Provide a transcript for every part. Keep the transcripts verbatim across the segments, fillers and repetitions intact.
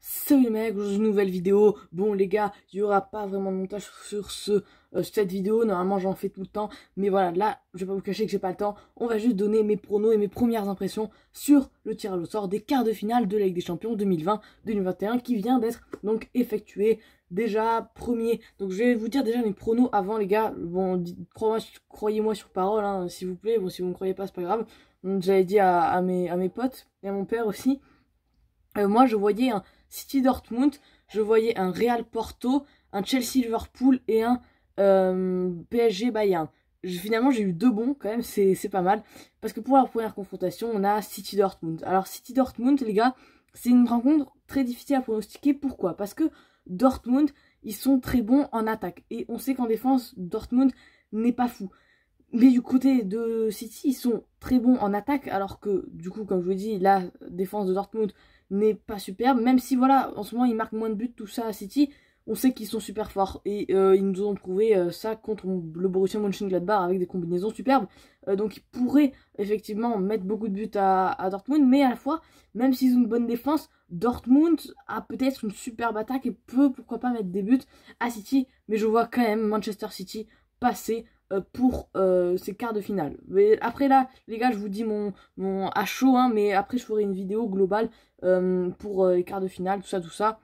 Salut les mecs, aujourd'hui une nouvelle vidéo. Bon les gars, il n'y aura pas vraiment de montage sur ce, euh, cette vidéo, normalement j'en fais tout le temps. Mais voilà, là, je vais pas vous cacher que j'ai pas le temps. On va juste donner mes pronos et mes premières impressions sur le tirage au sort des quarts de finale de la Ligue des Champions deux mille vingt deux mille vingt et un qui vient d'être donc effectué. Déjà, premier, donc je vais vous dire déjà mes pronos avant les gars. Bon, croyez-moi sur parole, hein, s'il vous plaît. Bon, si vous ne me croyez pas, c'est pas grave. J'avais dit à, à, mes, à mes potes et à mon père aussi. Euh, moi, je voyais un City Dortmund, je voyais un Real Porto, un Chelsea Liverpool et un euh, P S G Bayern. Je, finalement, j'ai eu deux bons quand même, c'est pas mal. Parce que pour la première confrontation, on a City Dortmund. Alors, City Dortmund, les gars, c'est une rencontre très difficile à pronostiquer. Pourquoi? Parce que Dortmund, ils sont très bons en attaque. Et on sait qu'en défense, Dortmund n'est pas fou. Mais du côté de City, ils sont très bons en attaque, alors que, du coup, comme je vous dis, la défense de Dortmund n'est pas superbe. Même si, voilà, en ce moment, ils marquent moins de buts, tout ça, à City, on sait qu'ils sont super forts. Et euh, ils nous ont prouvé euh, ça contre le Borussia Mönchengladbach avec des combinaisons superbes. Euh, donc, ils pourraient, effectivement, mettre beaucoup de buts à, à Dortmund. Mais à la fois, même s'ils ont une bonne défense, Dortmund a peut-être une superbe attaque et peut, pourquoi pas, mettre des buts à City. Mais je vois quand même Manchester City passer pour euh, ces quarts de finale. Mais après là, les gars, je vous dis mon, mon à chaud, hein, mais après je ferai une vidéo globale euh, pour euh, les quarts de finale, tout ça, tout ça,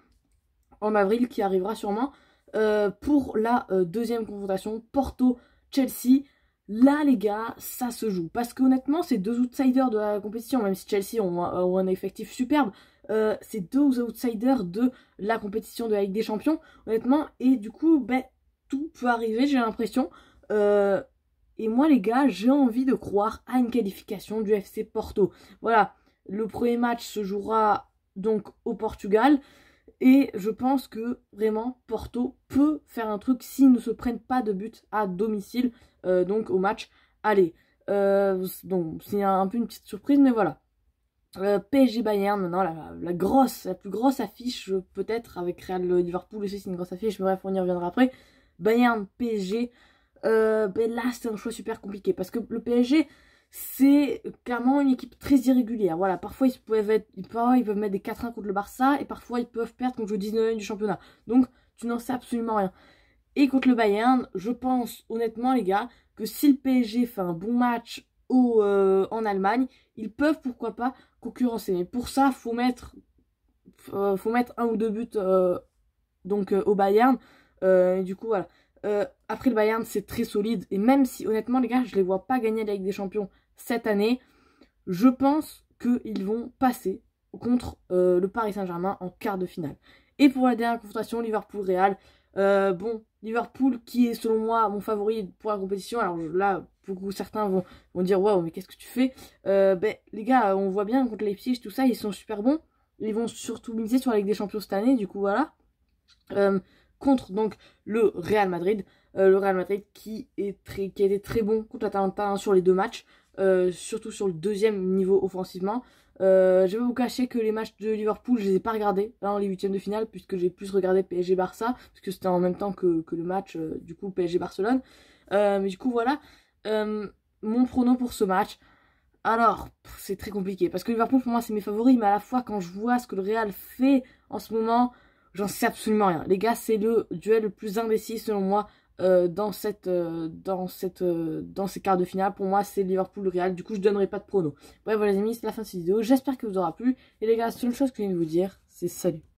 en avril, qui arrivera sûrement. Euh, pour la euh, deuxième confrontation, Porto-Chelsea, là les gars, ça se joue. Parce qu'honnêtement, c'est deux outsiders de la compétition, même si Chelsea ont, ont un effectif superbe, euh, c'est deux outsiders de la compétition de la Ligue des Champions, honnêtement, et du coup, ben, tout peut arriver, j'ai l'impression. Euh, et moi les gars, j'ai envie de croire à une qualification du F C Porto. Voilà, le premier match se jouera donc au Portugal. Et je pense que vraiment Porto peut faire un truc s'ils ne se prennent pas de but à domicile, euh, donc au match aller. Euh, donc c'est un, un peu une petite surprise, mais voilà. Euh, P S G Bayern, maintenant la, la grosse, la plus grosse affiche peut-être, avec Real Liverpool aussi c'est une grosse affiche, mais bref on y reviendra après. Bayern P S G. Euh, ben là c'est un choix super compliqué parce que le P S G c'est clairement une équipe très irrégulière. Voilà, parfois ils peuvent être, parfois, ils peuvent mettre des quatre un contre le Barça et parfois ils peuvent perdre contre le dix-neuvième du championnat. Donc tu n'en sais absolument rien. Et contre le Bayern, je pense honnêtement les gars que si le P S G fait un bon match au, euh, en Allemagne, ils peuvent pourquoi pas concurrencer. Mais pour ça, faut mettre, euh, faut mettre un ou deux buts euh, donc euh, au Bayern. Euh, et du coup voilà. Euh, après le Bayern c'est très solide et même si honnêtement les gars je les vois pas gagner la Ligue des Champions cette année, je pense qu'ils vont passer contre euh, le Paris Saint-Germain en quart de finale. Et pour la dernière confrontation, Liverpool-Real, euh, bon, Liverpool qui est selon moi mon favori pour la compétition. Alors là, beaucoup certains vont, vont dire waouh mais qu'est-ce que tu fais, euh, ben les gars on voit bien contre Leipzig tout ça, ils sont super bons, ils vont surtout miser sur la Ligue des Champions cette année, du coup voilà. Euh, contre donc le Real Madrid, euh, le Real Madrid qui est très, qui a été très bon contre l'Atalanta hein, sur les deux matchs, euh, surtout sur le deuxième niveau offensivement. Euh, je vais vous cacher que les matchs de Liverpool, je les ai pas regardés dans les huitièmes de finale puisque j'ai plus regardé P S G Barça parce que c'était en même temps que, que le match euh, du coup P S G Barcelone. Euh, mais du coup voilà, euh, mon prono pour ce match. Alors, c'est très compliqué parce que Liverpool pour moi c'est mes favoris, mais à la fois quand je vois ce que le Real fait en ce moment, j'en sais absolument rien. Les gars, c'est le duel le plus indécis selon moi euh, dans cette, euh, dans cette, euh, dans ces quarts de finale. Pour moi, c'est Liverpool-Real. Du coup, je donnerai pas de prono. Bref, voilà les amis, c'est la fin de cette vidéo. J'espère que vous aura plu. Et les gars, la seule chose que je viens de vous dire, c'est salut.